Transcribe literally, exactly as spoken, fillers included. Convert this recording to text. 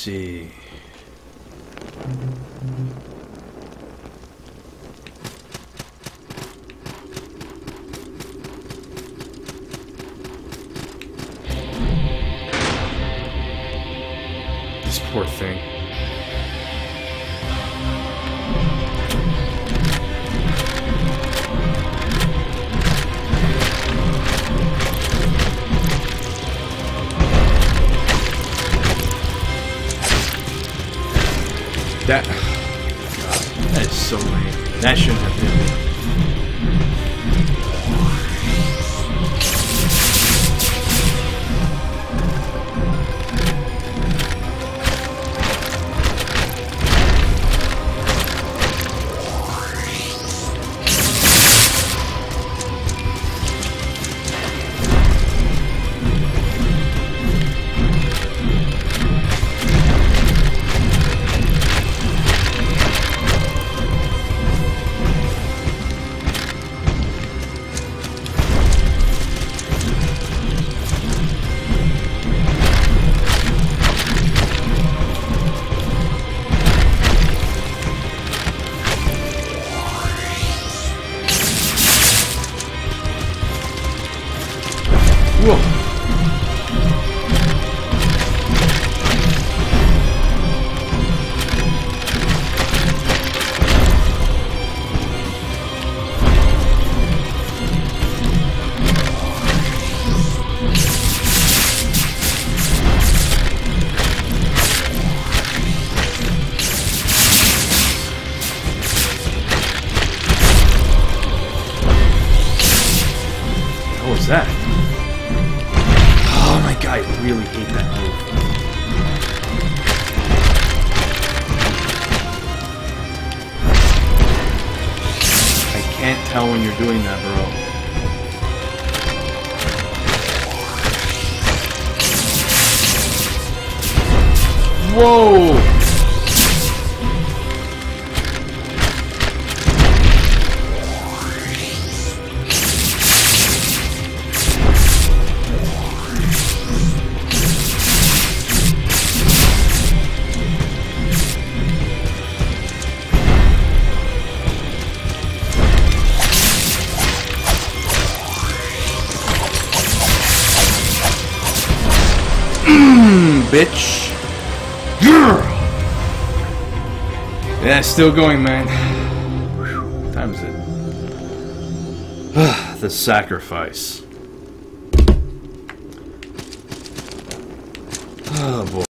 see. This poor thing. That, God, that is so lame. That shouldn't have been there. Whoa. What was that? Oh my god, I really hate that move. I can't tell when you're doing that, bro. Whoa! Bitch. Yeah, still going, man. What time is it? The sacrifice. Oh boy.